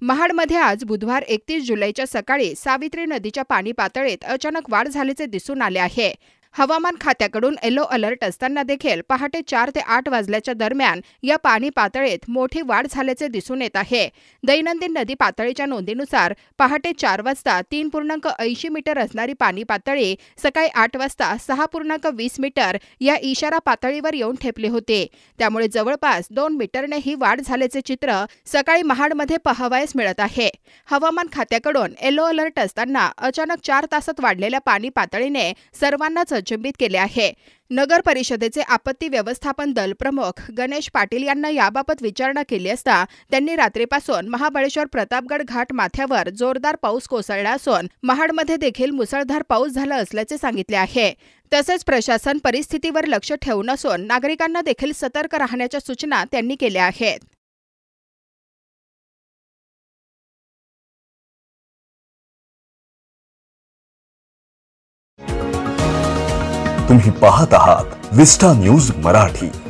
महाडमध्ये आज बुधवार 31 जुलैच्या सकाळी सावित्री नदीच्या पाणी पातळीत अचानक वाढ झाल्याचे दिसून आले आहे। हवामान खात्याकडून येलो अलर्ट असताना देखील पहाटे 4 ते 8 वाजल्याच्या दरम्यान या पाणी पातळीत मोठी वाढ झाल्याचे दिसून येत आहे। दैनंदिन नदी पातळीच्या नोंदीनुसार पहाटे 4 वाजता 3.80 मीटर असणारी पाणी पातळी सकाळी 8 वाजता 6.20 मीटर या इशारा पातळीवर येऊन ठेपली होती। त्यामुळे जवळपास 2 मीटरने ही वाढ झाल्याचे चित्र सकाळी महाडमध्ये पाहावयास मिळत आहे। हवामान खात्याकडून येलो अलर्ट असताना अचानक 4 तासात वाढलेल्या पाणी पातळीने सर्वांनाच अचंबित केले आहे। नगर परिषदेचे आपत्ती व्यवस्थापन दल प्रमुख गणेश पाटील यांना याबाबत विचारणा केली असता त्यांनी रात्रीपासून महाबळेश्वर प्रतापगड घाट माथ्यावर जोरदार पाऊस कोसळला असून महाडमध्ये देखील मुसळधार पाऊस झाला असल्याचे सांगितले आहे। तसेच प्रशासन परिस्थितीवर लक्ष ठेवून असून नागरिकांना देखील सतर्क राहण्याच्या सूचना त्यांनी केल्या आहेत। तुम्ही पाहत आहात विस्टा न्यूज मराठी।